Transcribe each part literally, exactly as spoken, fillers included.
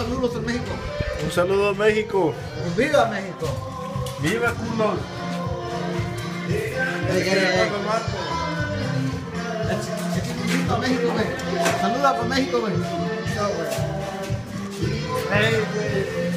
saludos en México. Un saludo a México. ¡Viva México! ¡Viva culos! Ey, ey, ey. El chiquitito a México, güey. Saluda para México, güey. No, güey. Hey, güey.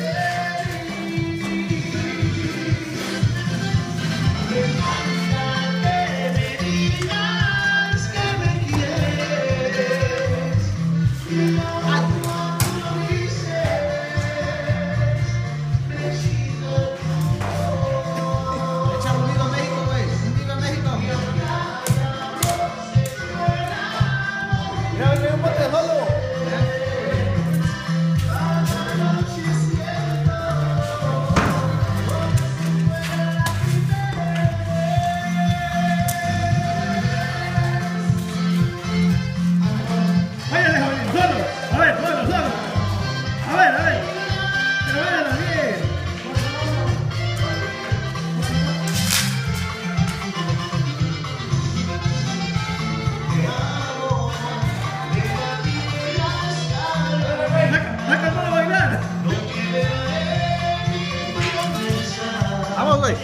Vamos, güey.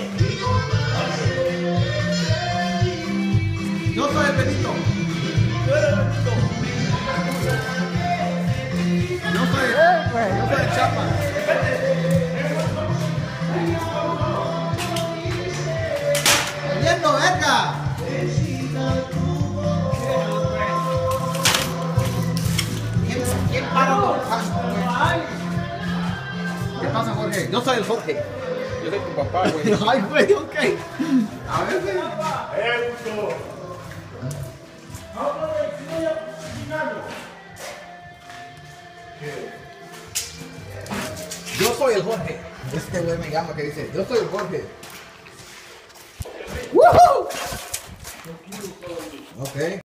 Yo soy el Benito. Tú eres Benito. Yo soy el, yo soy el Chapa. ¡Oyendo, verga! ¿Quién, quién para los pasos, güey? ¿Qué pasa, Jorge? Yo soy el Jorge. Yo soy tu papá, güey. Ay, güey, ok. A ver, güey. Eso. Yo soy el Jorge. Este güey me llama que dice, yo soy el Jorge. ¡Woohoo! Ok.